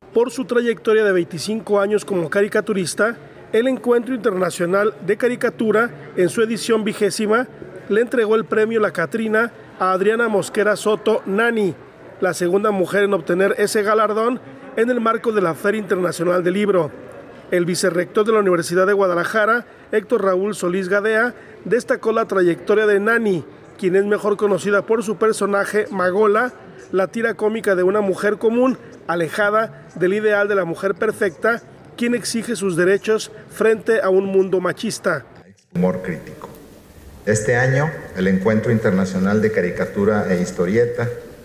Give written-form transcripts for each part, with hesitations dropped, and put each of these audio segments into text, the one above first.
Por su trayectoria de 25 años como caricaturista, el Encuentro Internacional de Caricatura, en su edición 20ª, le entregó el premio La Catrina a Adriana Mosquera Soto Nani, la segunda mujer en obtener ese galardón en el marco de la Feria Internacional del Libro. El vicerrector de la Universidad de Guadalajara, Héctor Raúl Solís Gadea, destacó la trayectoria de Nani, quien es mejor conocida por su personaje Magola, la tira cómica de una mujer común, alejada del ideal de la mujer perfecta, quien exige sus derechos frente a un mundo machista. Humor crítico. Este año, el Encuentro Internacional de Caricatura e Historieta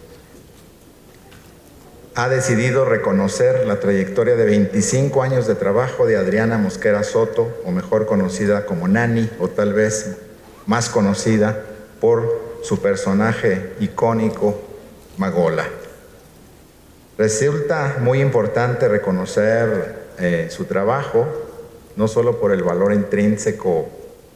ha decidido reconocer la trayectoria de 25 años de trabajo de Adriana Mosquera Soto, o mejor conocida como Nani, o tal vez más conocida por su personaje icónico, Magola. Resulta muy importante reconocer su trabajo, no solo por el valor intrínseco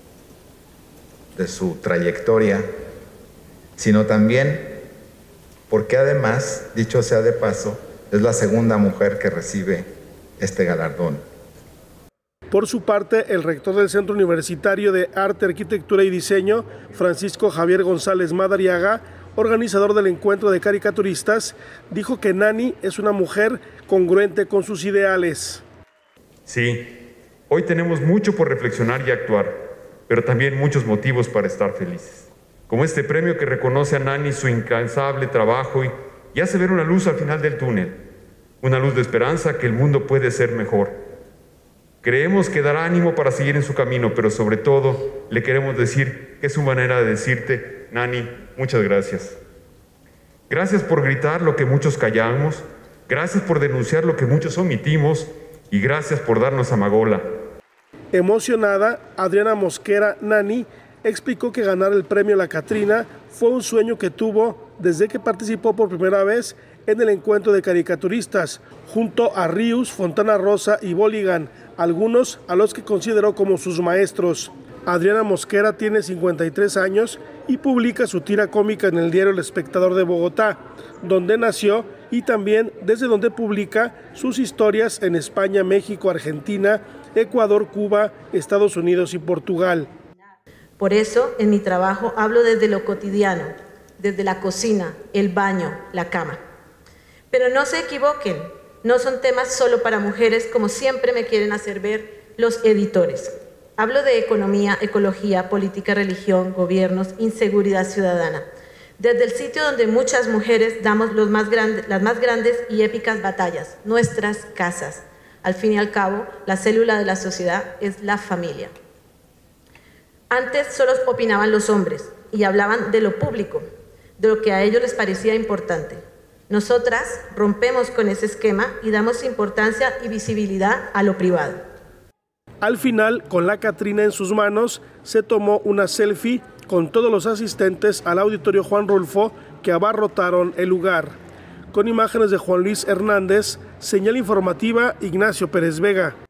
de su trayectoria, sino también porque además, dicho sea de paso, es la segunda mujer que recibe este galardón. Por su parte, el rector del Centro Universitario de Arte, Arquitectura y Diseño, Francisco Javier González Madariaga, organizador del encuentro de caricaturistas, dijo que Nani es una mujer congruente con sus ideales. Sí, hoy tenemos mucho por reflexionar y actuar, pero también muchos motivos para estar felices. Como este premio que reconoce a Nani su incansable trabajo y hace ver una luz al final del túnel, una luz de esperanza que el mundo puede ser mejor. Creemos que dará ánimo para seguir en su camino, pero sobre todo le queremos decir que es su manera de decirte, Nani, muchas gracias. Gracias por gritar lo que muchos callamos, gracias por denunciar lo que muchos omitimos y gracias por darnos a Magola. Emocionada, Adriana Mosquera Nani explicó que ganar el premio La Catrina fue un sueño que tuvo desde que participó por primera vez en el encuentro de caricaturistas, junto a Rius, Fontana Rosa y Boligan, algunos a los que consideró como sus maestros. Adriana Mosquera tiene 53 años y publica su tira cómica en el diario El Espectador de Bogotá, donde nació, y también desde donde publica sus historias en España, México, Argentina, Ecuador, Cuba, Estados Unidos y Portugal. Por eso, en mi trabajo hablo desde lo cotidiano, desde la cocina, el baño, la cama. Pero no se equivoquen, no son temas solo para mujeres como siempre me quieren hacer ver los editores. Hablo de economía, ecología, política, religión, gobiernos, inseguridad ciudadana. Desde el sitio donde muchas mujeres damos las más grandes y épicas batallas, nuestras casas. Al fin y al cabo, la célula de la sociedad es la familia. Antes solo opinaban los hombres y hablaban de lo público, de lo que a ellos les parecía importante. Nosotras rompemos con ese esquema y damos importancia y visibilidad a lo privado. Al final, con La Catrina en sus manos, se tomó una selfie con todos los asistentes al Auditorio Juan Rulfo que abarrotaron el lugar. Con imágenes de Juan Luis Hernández, señal informativa Ignacio Pérez Vega.